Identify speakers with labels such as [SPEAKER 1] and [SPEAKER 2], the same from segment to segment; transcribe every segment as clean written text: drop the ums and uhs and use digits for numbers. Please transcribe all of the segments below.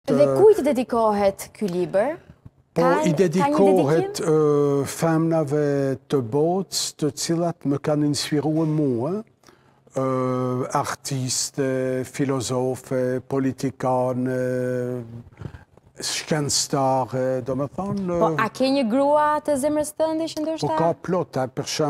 [SPEAKER 1] Dhe kujt dedikohet ky libër?
[SPEAKER 2] Po, i dedikohet femnave të botës të cilat më kanë inspiruar mua, artiste, filozofe, politikanë, shkencëtare, do me thonë...
[SPEAKER 1] Po, a ke një grua të zemrës tënde që ndoshta?
[SPEAKER 2] Po, ka plot,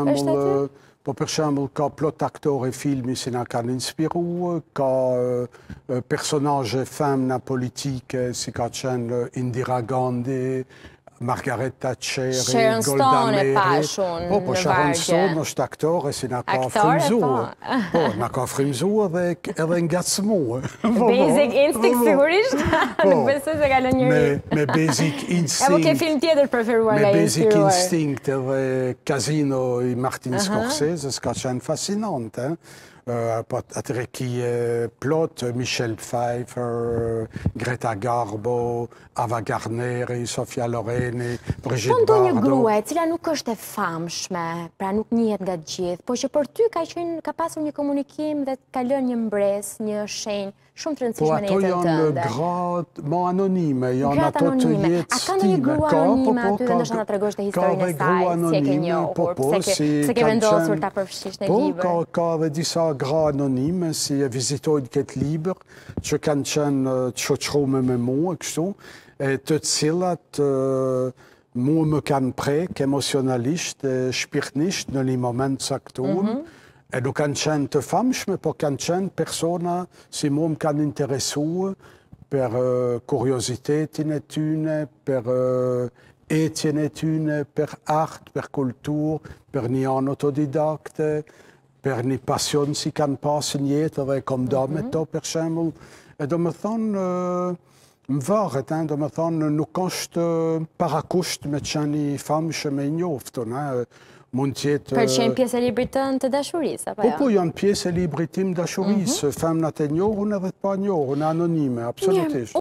[SPEAKER 2] për shembull, ka plot aktore filmi që na kanë inspiruar, ka personazhe femna politike si ka qenë Indira Gandhi, Margaret Thatcher, Golda Meir. Po, Sharon Stone është aktore si na ka frymzuar. Po, na ka frymzuar dhe edhe ngacmuar.
[SPEAKER 1] Basic Instinct sigurisht? Nuk besoj se ka lënë njëri.
[SPEAKER 2] Me Basic Instinct.
[SPEAKER 1] Apo ke film tjetër preferuar nga
[SPEAKER 2] Me
[SPEAKER 1] inspiruar?
[SPEAKER 2] Basic Instinct edhe Casino i Martin Scorsese, s'ka qenë fascinante. Atëre kije plot, Michelle Pfeiffer, Greta Garbo, Ava Gardner, Sofia Loreni, Brigitte Bardot.
[SPEAKER 1] Po ndonjë grua e cila nuk është e famshme, pra nuk njihet nga gjithë, po që për ty ka pasur një komunikim dhe ka lënë një mbres, një shenjë shumë të rëndësishme në jetën tënde.
[SPEAKER 2] Po ato janë gratë më anonime, janë ato të jetë stime.
[SPEAKER 1] A ka ndonjë grua anonime aty dhe ndoshta na tregosh të historinë e saj, si e ke njohur, pse ke vendosur ta përfshish në libër?
[SPEAKER 2] Po, ka dhe disa gra anonime si e vizitojnë këtë libër, që kanë qenë të shoqëruar me mua, kështu, të cilat mua më kanë prek emocionalisht, shpirtnisht në një moment caktuar. E nuk kanë qenë të famshme, po kanë qenë persona si mua më kanë interesuar për kuriozitetin e tyne, për etjen e tyne, për art, për kultur, për një anë autodidakte, për një pasion si kanë pasë një jetë dhe kom da me to, për shembull. E do me thonë, më varet, do me thonë, nuk është parakusht me qeni famshme me njoftën, mund tjetë...
[SPEAKER 1] Për qenë pjesë e librit tënd të dashurisë, apo jo?
[SPEAKER 2] Po, janë pjesë e librit tim dashurisë, femnat e njohun edhe të pa njohun, anonime, absolutisht.